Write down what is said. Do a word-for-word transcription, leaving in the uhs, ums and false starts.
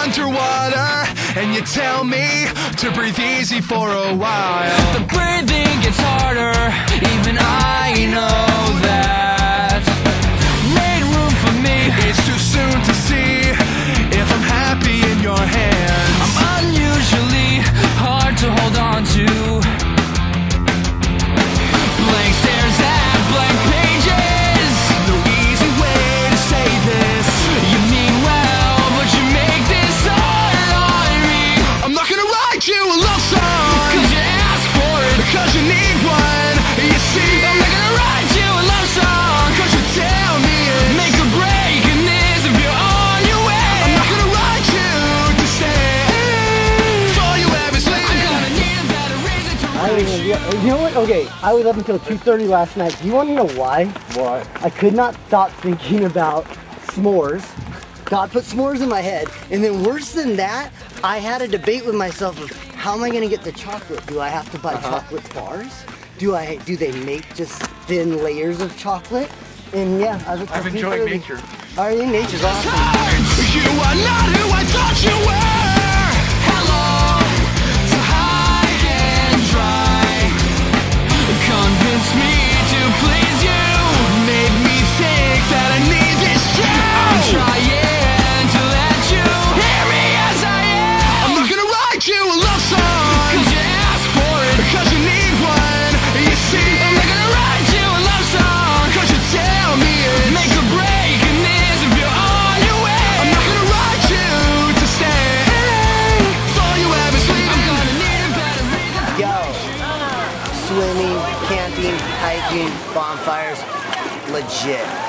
underwater, and you tell me to breathe easy for a while. The breathing gets harder, even I know that. Made room for me. It's too soon to see if I'm happy in your hands. I'm unusually hard to hold on to. Blank stares at blank pages. No easy way to say this. You mean well, but you make this hard on me. I'm not gonna write you a love song, Cause you ask for it, cause you need one. You see, I'm not gonna write you a love song, cause you tell me it's make a break in this if you're on your way. I'm not gonna write you to stay for you ever sleep. I'm gonna need a better reason to I don't even, yeah, you know what? Okay, I was up until two thirty last night. Do you want to know why? Why? I could not stop thinking about s'mores. God put s'mores in my head. And then worse than that, I had a debate with myself of how am I going to get the chocolate? Do I have to buy Uh-huh. chocolate bars? Do I? Do they make just thin layers of chocolate? And yeah, I was I'm enjoying nature. I think nature's awesome. You are not who I thought you were. Hello, to high and dry. Convince me to please you. Made me think that I need this I'm too. trying to let you hear me as I am. I'm not gonna write you a love song, Cause you ask for it, cause you need one. You see, I'm not gonna write you a love song, cause you tell me it's make a break in this if you're on your way. I'm not gonna write you to stay for you ever sleep. I'm gonna need a better reason. Yo, swimming, camping, hiking, bonfires, legit.